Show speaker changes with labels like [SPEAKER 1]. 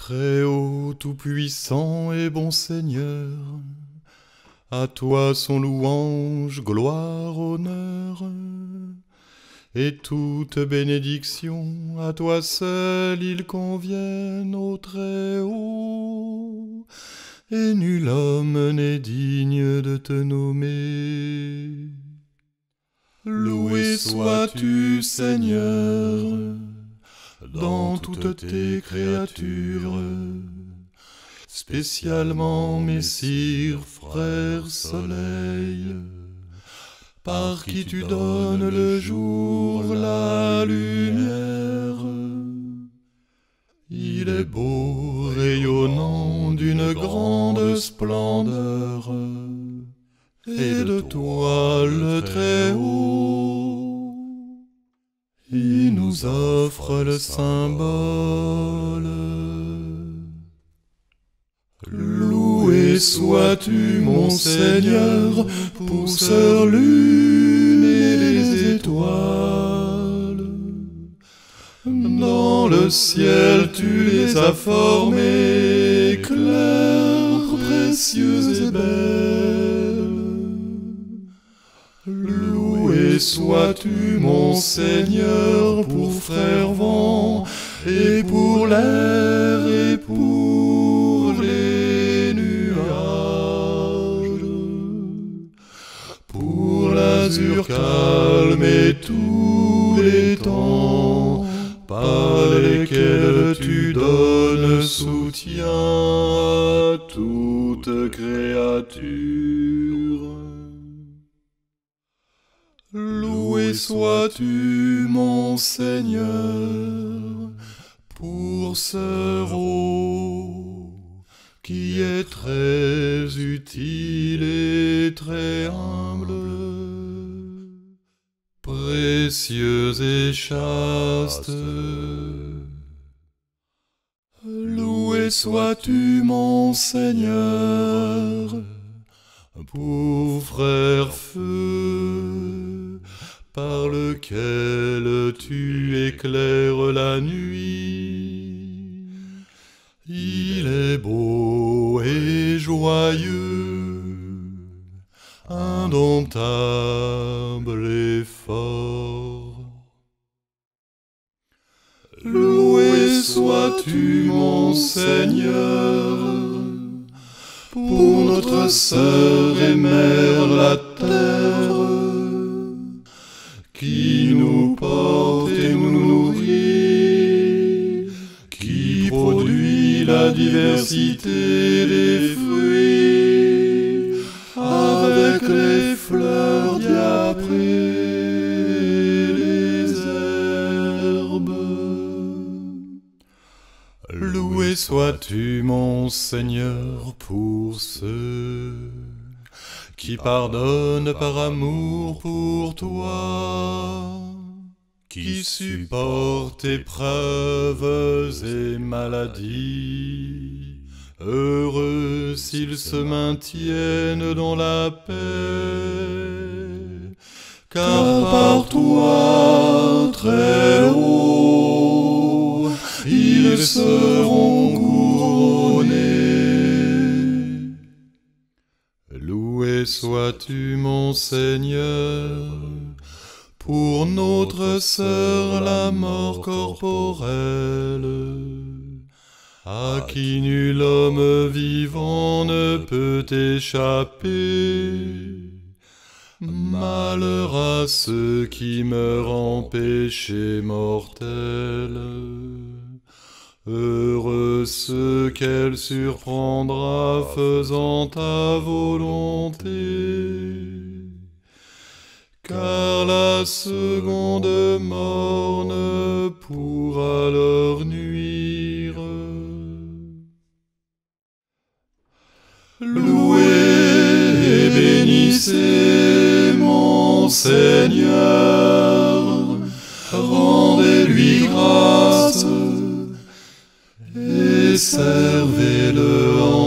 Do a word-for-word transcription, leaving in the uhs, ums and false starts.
[SPEAKER 1] Très haut, tout-puissant et bon Seigneur, à toi son louange, gloire, honneur, et toute bénédiction, à toi seul il convienne au Très-Haut, et nul homme n'est digne de te nommer. Loué sois-tu, Seigneur, dans toutes tes créatures, spécialement Messire, frère soleil, par qui tu donnes le jour, la lumière. Il est beau, rayonnant d'une grande splendeur, et de toi le Très-Haut, il nous offre le symbole. Loué sois-tu, mon Seigneur, pour sœur lune et les étoiles. Dans le ciel tu les as formées, claires, précieuses et belles. Loué sois-tu, mon Seigneur, pour frère vent, et pour l'air, et pour les nuages, pour l'azur calme et tous les temps, par lesquels tu donnes soutien à toute créature. Loué sois-tu, mon Seigneur, pour ce rôle qui est très utile et très humble, précieuse et chaste. Loué sois-tu, mon Seigneur, pour frère feu, par lequel tu éclaires la nuit. Il est beau et joyeux, indomptable et fort. Loué sois-tu, mon Seigneur, pour notre sœur et mère la terre, qui nous porte et nous nourrit, qui produit la diversité des fruits, avec les fleurs diaprées, les herbes. Loué sois-tu, mon Seigneur, pour ceux qui pardonnent par amour pour toi, qui supportent épreuves et maladies. Heureux s'ils se maintiennent dans la paix, car par toi, très haut, ils seront couronnés. Loué sois-tu, mon Seigneur, pour notre sœur la mort corporelle, à qui nul homme vivant ne peut échapper. Malheur à ceux qui meurent en péché mortel. Heureux ceux qu'elle surprendra faisant ta volonté, car la seconde mort ne pourra leur nuire. Louez et bénissez mon Seigneur, rendez-lui grâce et servez-le en